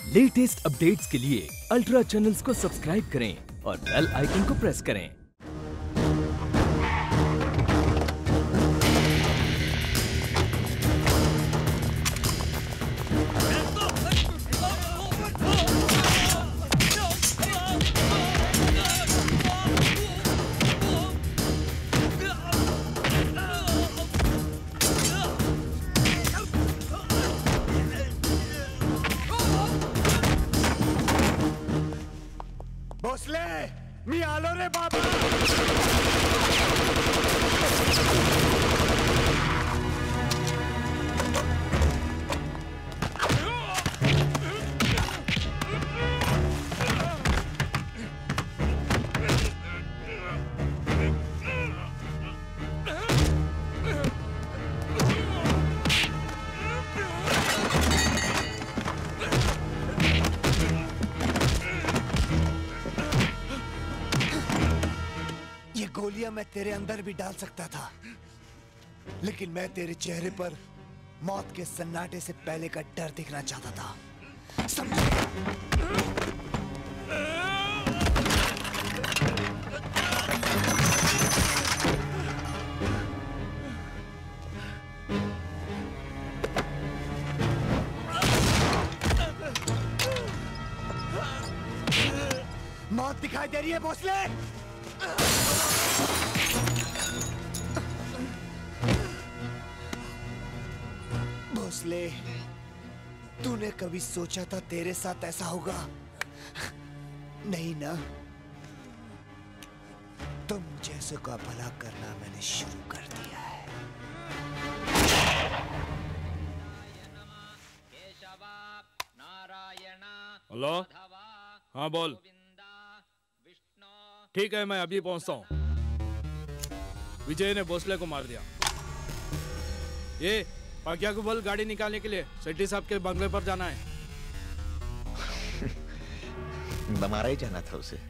Latest updates के लिए ultra channels को सब्सक्राइब करें और बेल आइकन को प्रेस करें। मी आलो रे बाबा। गोलियां मैं तेरे अंदर भी डाल सकता था, लेकिन मैं तेरे चेहरे पर मौत के सन्नाटे से पहले का डर दिखना चाहता था, समझे? मौत दिखाई दे रही है भोसले। भोसले, तूने कभी सोचा था तेरे साथ ऐसा होगा? नहीं ना? तुम जैसे का भला करना मैंने शुरू कर दिया है। हेलो, हाँ बोल। ठीक है, मैं अभी पहुंचता हूँ। विजय ने भोसले को मार दिया। ये पाकिया को बोल गाड़ी निकालने के लिए सेठी साहब के बंगले पर जाना है। मारा ही जाना था उसे,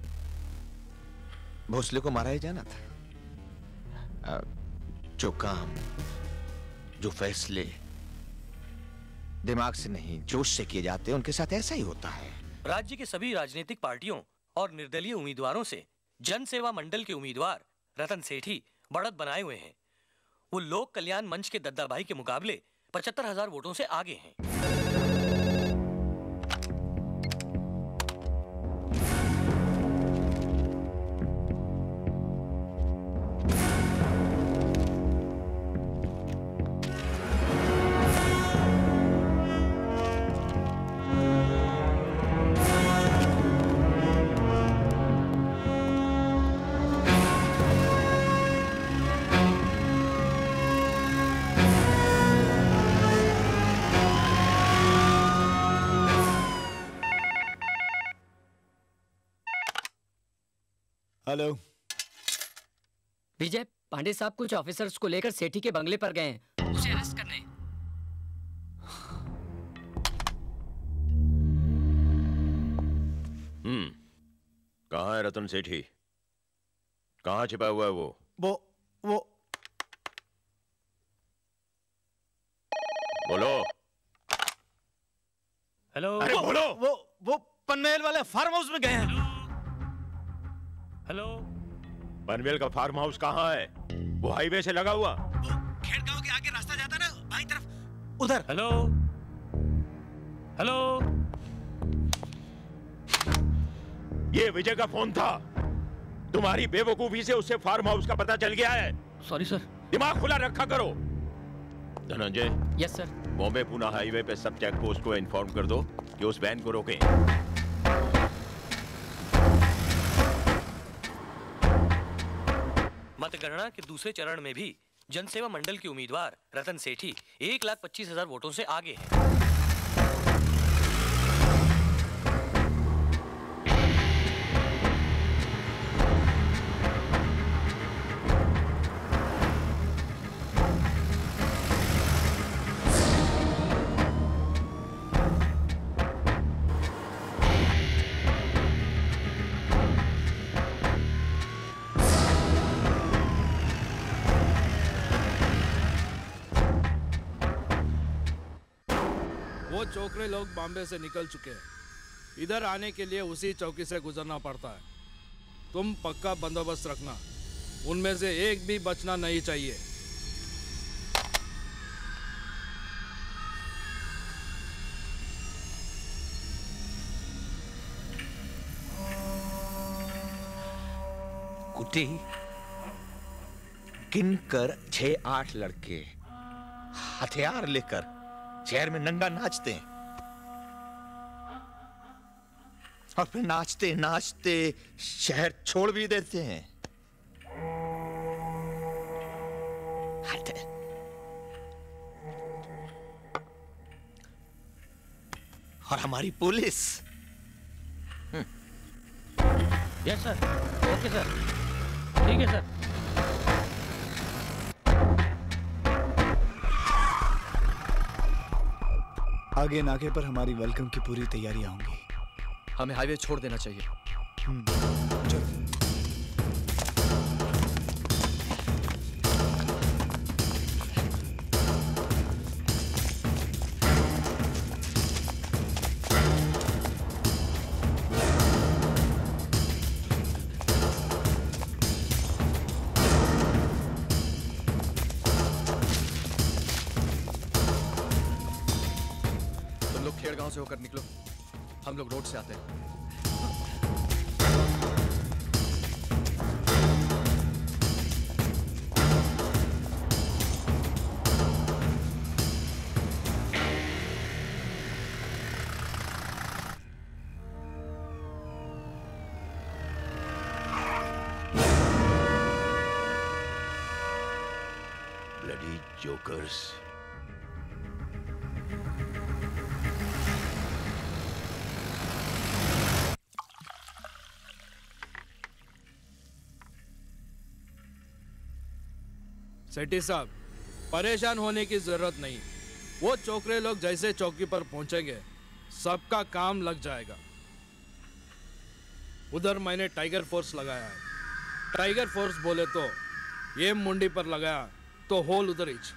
भोसले को मारा ही जाना था। जो काम, जो फैसले दिमाग से नहीं जोश से किए जाते हैं, उनके साथ ऐसा ही होता है। राज्य के सभी राजनीतिक पार्टियों और निर्दलीय उम्मीदवारों से जन सेवा मंडल के उम्मीदवार रतन सेठी बढ़त बनाए हुए हैं। वो लोक कल्याण मंच के दद्दा भाई के मुकाबले 75,000 वोटों से आगे हैं। हेलो विजय, पांडे साहब कुछ ऑफिसर्स को लेकर सेठी के बंगले पर गए हैं, उसे अरेस्ट करने। कहाँ है रतन सेठी? कहाँ छिपा हुआ है वो? बोलो। हेलो। अरे बोलो। वो पनवेल वाले फार्म हाउस में गए हैं। हेलो। पनवेल का फार्म हाउस कहाँ है? वो हाईवे से लगा हुआ। खेड़ गांव के आगे रास्ता जाता ना, बाईं तरफ, उधर। हेलो। हेलो। ये विजय का फोन था। तुम्हारी बेवकूफी से उससे फार्म हाउस का पता चल गया है। Sorry sir. दिमाग खुला रखा करो। Dhananjay. Yes sir. Bombay Pune highway पे सब चेक पोस्ट को इन्फॉर्म कर दो कि उस वैन को रोकें। मतगणना के दूसरे चरण में भी जनसेवा मंडल के उम्मीदवार रतन सेठी 1,25,000 वोटों से आगे हैं। चोकरे लोग बॉम्बे से निकल चुके हैं। इधर आने के लिए उसी चौकी से गुजरना पड़ता है। तुम पक्का बंदोबस्त रखना, उनमें से एक भी बचना नहीं चाहिए। कुटी गिनकर 6-8 लड़के हथियार लेकर शहर में नंगा नाचते हैं और फिर नाचते नाचते शहर छोड़ भी देते हैं। और हमारी police. Yes sir, okay sir, ठीक है सर। आगे नाके पर हमारी वेलकम की पूरी तैयारियां होंगी। हमें हाईवे छोड़ देना चाहिए। चलो। खेड़गांव से होकर निकलो, हम लोग रोड से आते हैं। Bloody jokers. सेठी साहब, परेशान होने की जरूरत नहीं। वो चोकरे लोग जैसे चौकी पर पहुंचेंगे सबका काम लग जाएगा। उधर मैंने टाइगर फोर्स लगाया है। टाइगर फोर्स बोले तो ये मुंडी पर लगाया तो होल उधर ही।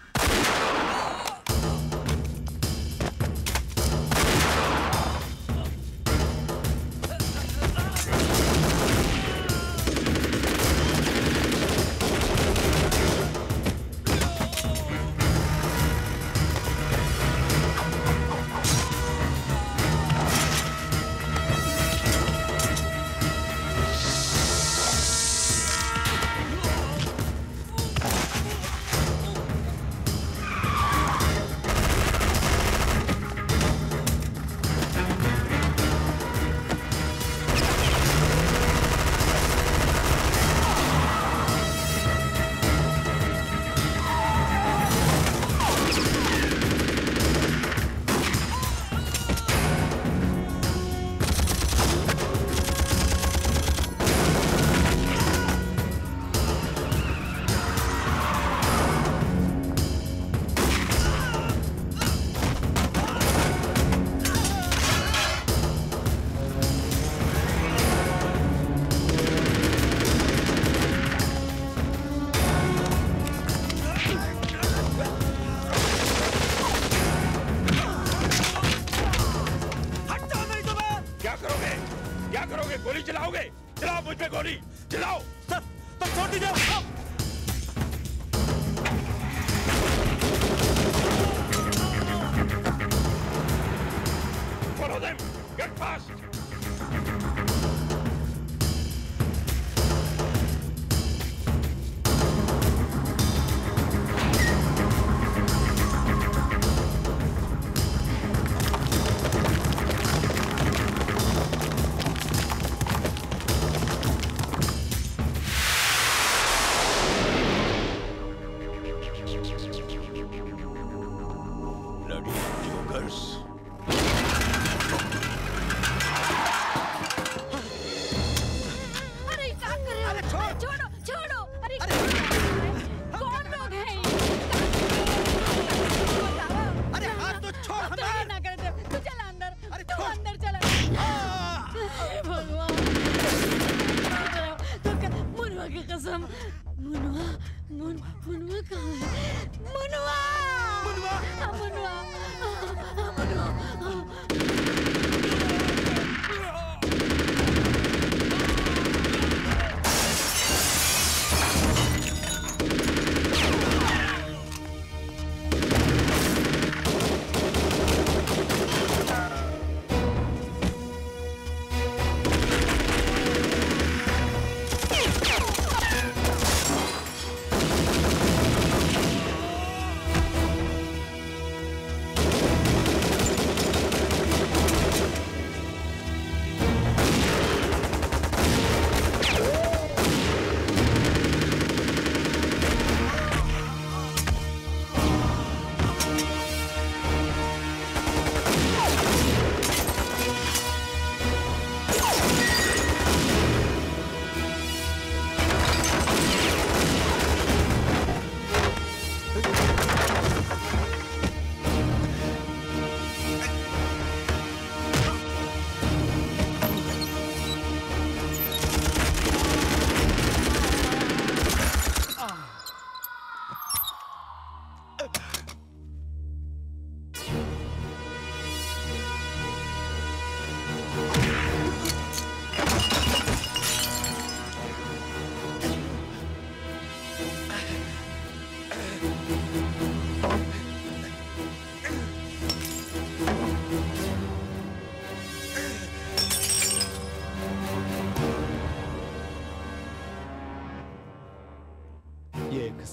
गोली चलाओगे? चलाओ मुझ पे गोली, चलाओ। सर, तो छोड़ दीजिए। Follow them, get fast.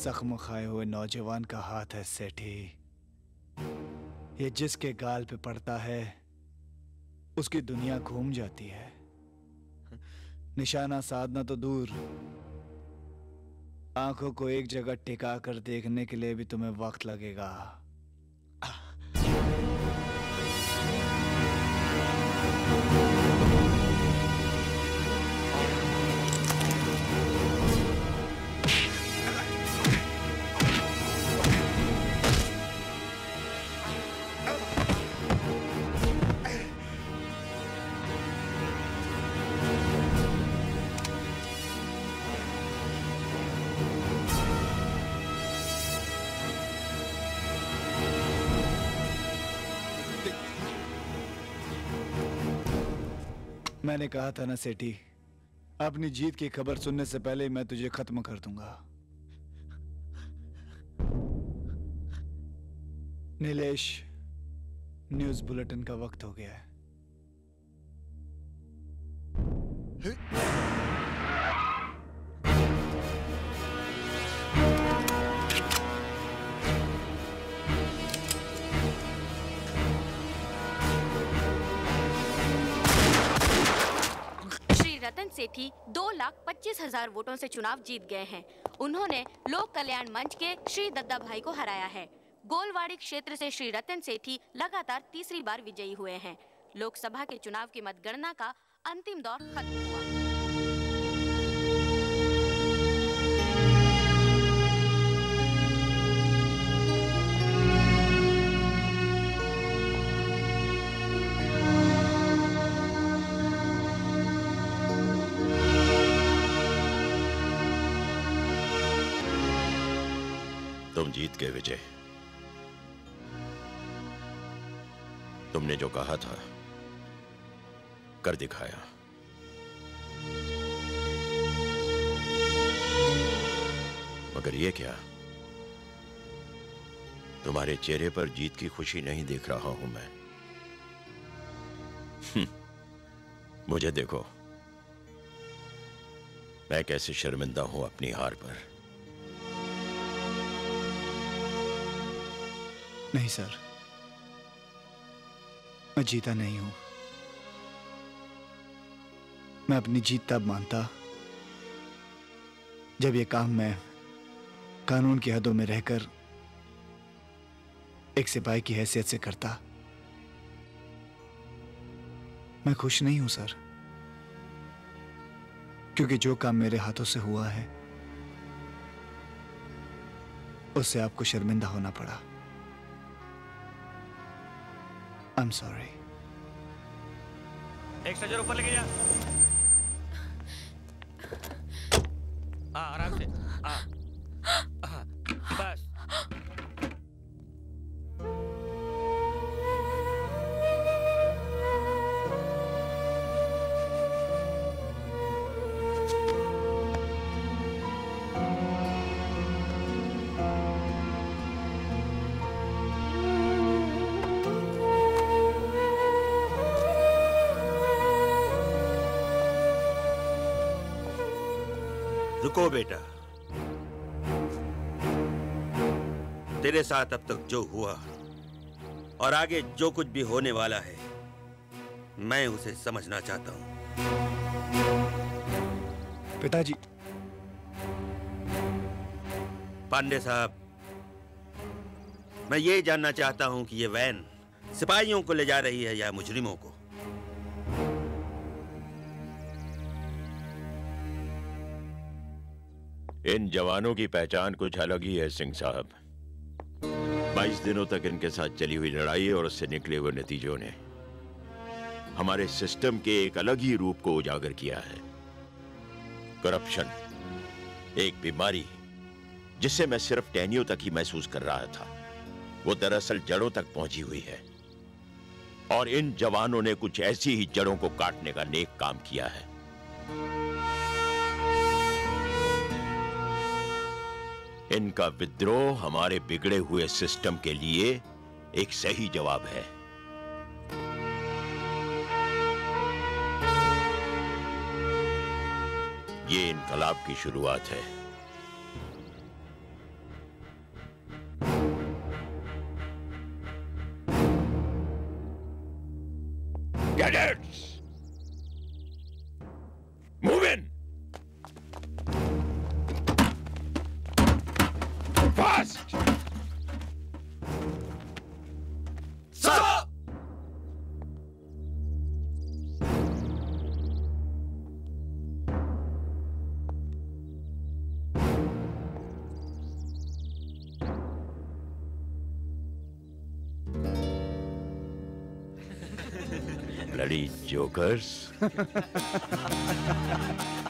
जख्म खाए हुए नौजवान का हाथ है सेठी। ये जिसके गाल पे पड़ता है उसकी दुनिया घूम जाती है। निशाना साधना तो दूर, आंखों को एक जगह टिका कर देखने के लिए भी तुम्हें वक्त लगेगा। मैंने कहा था ना सेठी, अपनी जीत की खबर सुनने से पहले मैं तुझे खत्म कर दूंगा। नीलेश, न्यूज़ बुलेटिन का वक्त हो गया है। रतन सेठी 2,25,000 वोटों से चुनाव जीत गए हैं। उन्होंने लोक कल्याण मंच के श्री दद्दा भाई को हराया है। गोलवाड़ी क्षेत्र से श्री रतन सेठी लगातार तीसरी बार विजयी हुए हैं। लोकसभा के चुनाव की मतगणना का अंतिम दौर खत्म हुआ। तुम जीत गए विजय। तुमने जो कहा था कर दिखाया। मगर ये क्या, तुम्हारे चेहरे पर जीत की खुशी नहीं देख रहा हूं मैं। मुझे देखो, मैं कैसे शर्मिंदा हूं अपनी हार पर। नहीं सर, मैं जीता नहीं हूं। मैं अपनी जीत तब मानता जब ये काम मैं कानून की हदों में रहकर एक सिपाही की हैसियत से करता। मैं खुश नहीं हूं सर, क्योंकि जो काम मेरे हाथों से हुआ है उससे आपको शर्मिंदा होना पड़ा। I'm sorry. एक सजर ऊपर लेके जा। आराम से। बस। रुको बेटा, तेरे साथ अब तक जो हुआ और आगे जो कुछ भी होने वाला है, मैं उसे समझना चाहता हूं। पिताजी। पांडे साहब, मैं ये जानना चाहता हूं कि ये वैन सिपाहियों को ले जा रही है या मुजरिमों को। इन जवानों की पहचान कुछ अलग ही है सिंह साहब। 22 दिनों तक इनके साथ चली हुई लड़ाई और उससे निकले हुए नतीजों ने हमारे सिस्टम के एक अलग ही रूप को उजागर किया है। करप्शन, एक बीमारी जिसे मैं सिर्फ टहनियों तक ही महसूस कर रहा था, वो दरअसल जड़ों तक पहुंची हुई है। और इन जवानों ने कुछ ऐसी ही जड़ों को काटने का नेक काम किया है। इनका विद्रोह हमारे बिगड़े हुए सिस्टम के लिए एक सही जवाब है। ये इनकलाब की शुरुआत है। Cadets! Move in! Fast! Sir! Bloody jokers.